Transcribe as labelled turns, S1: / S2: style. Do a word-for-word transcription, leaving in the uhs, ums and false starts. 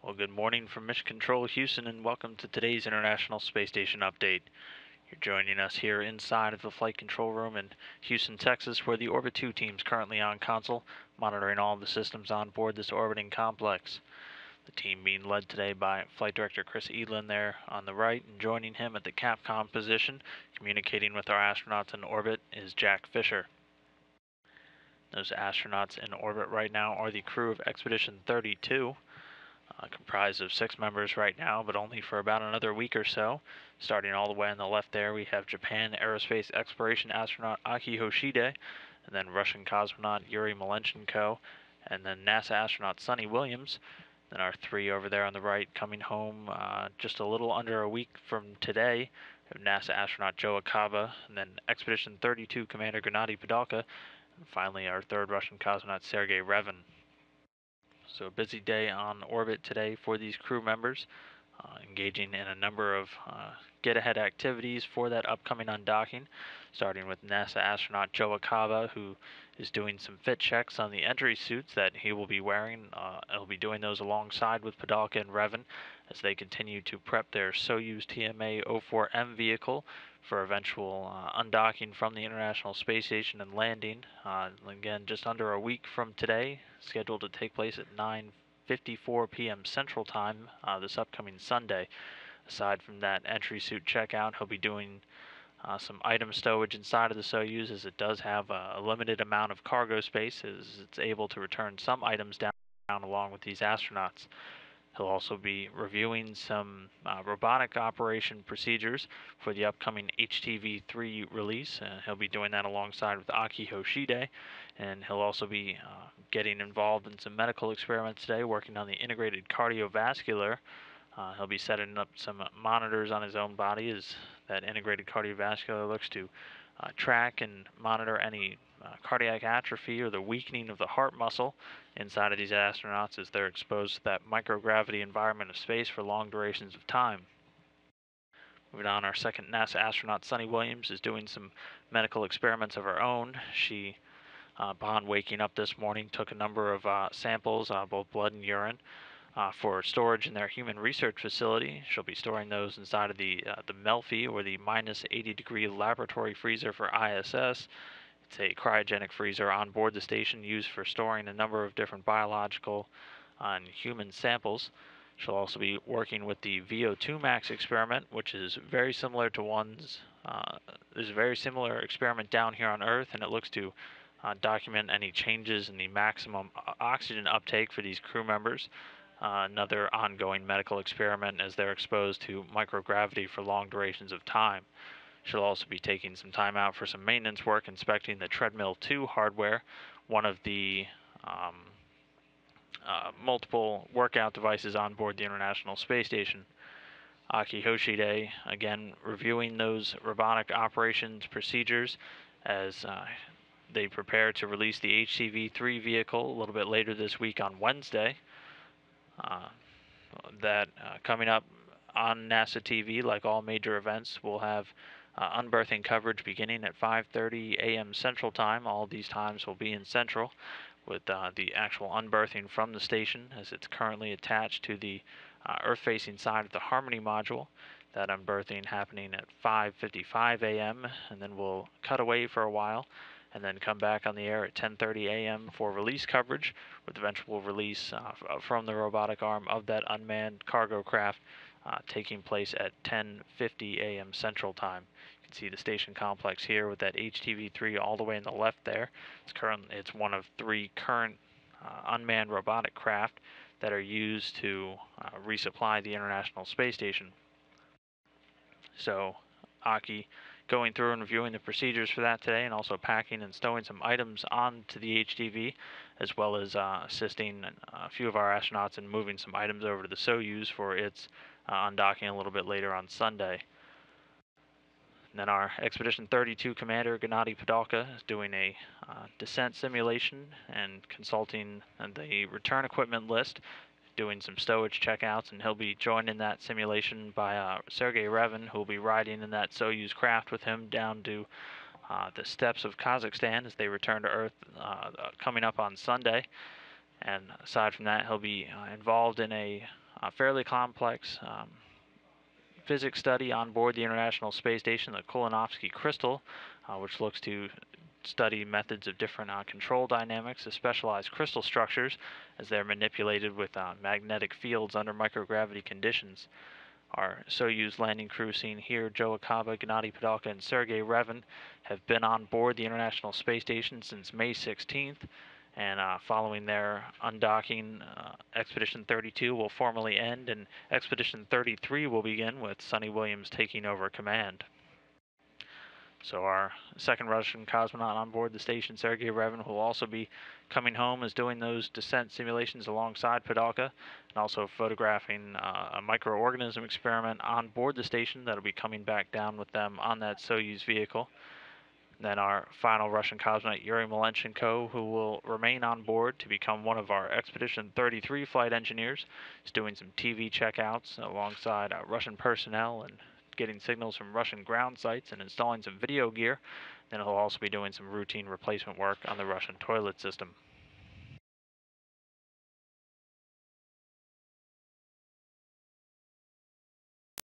S1: Well, good morning from Mission Control Houston, and welcome to today's International Space Station update. You're joining us here inside of the flight control room in Houston, Texas, where the Orbit two team is currently on console, monitoring all of the systems on board this orbiting complex. The team being led today by Flight Director Chris Edlin there on the right, and joining him at the Capcom position, communicating with our astronauts in orbit, is Jack Fisher. Those astronauts in orbit right now are the crew of Expedition thirty-two. Uh, comprised of six members right now, but only for about another week or so. Starting all the way on the left there, we have Japan Aerospace Exploration astronaut Aki Hoshide, and then Russian cosmonaut Yuri Malenchenko, and then NASA astronaut Sunita Williams. Then our three over there on the right coming home uh, just a little under a week from today. We have NASA astronaut Joe Acaba, and then Expedition thirty-two Commander Gennady Padalka, and finally our third Russian cosmonaut Sergei Revin. So a busy day on orbit today for these crew members, uh, engaging in a number of uh, get-ahead activities for that upcoming undocking, starting with NASA astronaut Joe Acaba, who is doing some fit checks on the entry suits that he will be wearing. Uh, he'll be doing those alongside with Padalka and Revin as they continue to prep their Soyuz T M A oh four M vehicle for eventual uh, undocking from the International Space Station and landing. Uh, again, just under a week from today, scheduled to take place at nine fifty-four p m Central Time uh, this upcoming Sunday. Aside from that entry suit checkout, he'll be doing uh, some item stowage inside of the Soyuz, as it does have a, a limited amount of cargo space, as it's able to return some items down, down along with these astronauts. He'll also be reviewing some uh, robotic operation procedures for the upcoming H T V three release. Uh, he'll be doing that alongside with Aki Hoshide, and he'll also be uh, getting involved in some medical experiments today, working on the integrated cardiovascular. Uh, he'll be setting up some monitors on his own body as that integrated cardiovascular looks to uh, track and monitor any uh, cardiac atrophy or the weakening of the heart muscle inside of these astronauts as they're exposed to that microgravity environment of space for long durations of time. Moving on, our second NASA astronaut, Sunita Williams, is doing some medical experiments of her own. She, uh, upon waking up this morning, took a number of uh, samples, uh, both blood and urine, Uh, for storage in their human research facility. She'll be storing those inside of the uh, the Melfi, or the minus eighty degree laboratory freezer for I S S. It's a cryogenic freezer on board the station used for storing a number of different biological uh, and human samples. She'll also be working with the V O two max experiment, which is very similar to one's. Uh, there's a very similar experiment down here on Earth, and it looks to uh, document any changes in the maximum oxygen uptake for these crew members. Uh, another ongoing medical experiment as they're exposed to microgravity for long durations of time. She'll also be taking some time out for some maintenance work, inspecting the Treadmill two hardware, one of the um, uh, multiple workout devices on board the International Space Station. Aki Hoshide, again, reviewing those robotic operations procedures as uh, they prepare to release the H T V three vehicle a little bit later this week on Wednesday. Uh, that uh, coming up on NASA T V, like all major events, we'll have uh, unberthing coverage beginning at five thirty a m Central Time. All these times will be in Central, with uh, the actual unberthing from the station, as it's currently attached to the uh, Earth-facing side of the Harmony module. That unberthing happening at five fifty-five a m, and then we'll cut away for a while, and then come back on the air at ten thirty a m for release coverage, with eventual release uh, from the robotic arm of that unmanned cargo craft uh, taking place at ten fifty a m Central Time. You can see the station complex here with that H T V three all the way in the left there. It's current. It's one of three current uh, unmanned robotic craft that are used to uh, resupply the International Space Station. So, Aki going through and reviewing the procedures for that today, and also packing and stowing some items onto the H T V, as well as uh, assisting a few of our astronauts in moving some items over to the Soyuz for its uh, undocking a little bit later on Sunday. And then our Expedition thirty-two commander, Gennady Padalka, is doing a uh, descent simulation and consulting the return equipment list, doing some stowage checkouts, and he'll be joined in that simulation by uh, Sergei Revin, who will be riding in that Soyuz craft with him down to uh, the steppes of Kazakhstan as they return to Earth uh, coming up on Sunday. And aside from that, he'll be uh, involved in a A fairly complex um, physics study on board the International Space Station, the Kolonovsky crystal, uh, which looks to study methods of different uh, control dynamics of specialized crystal structures as they're manipulated with uh, magnetic fields under microgravity conditions. Our Soyuz landing crew seen here, Joe Acaba, Gennady Padalka, and Sergei Revin, have been on board the International Space Station since May sixteenth, and uh, following their undocking, uh, Expedition thirty-two will formally end, and Expedition thirty-three will begin with Sunita Williams taking over command. So our second Russian cosmonaut on board the station, Sergei Revin, will also be coming home as doing those descent simulations alongside Padalka, and also photographing uh, a microorganism experiment on board the station that'll be coming back down with them on that Soyuz vehicle. And then our final Russian cosmonaut, Yuri Malenchenko, who will remain on board to become one of our Expedition thirty-three flight engineers, is doing some T V checkouts alongside uh, Russian personnel and getting signals from Russian ground sites and installing some video gear. Then he'll also be doing some routine replacement work on the Russian toilet system.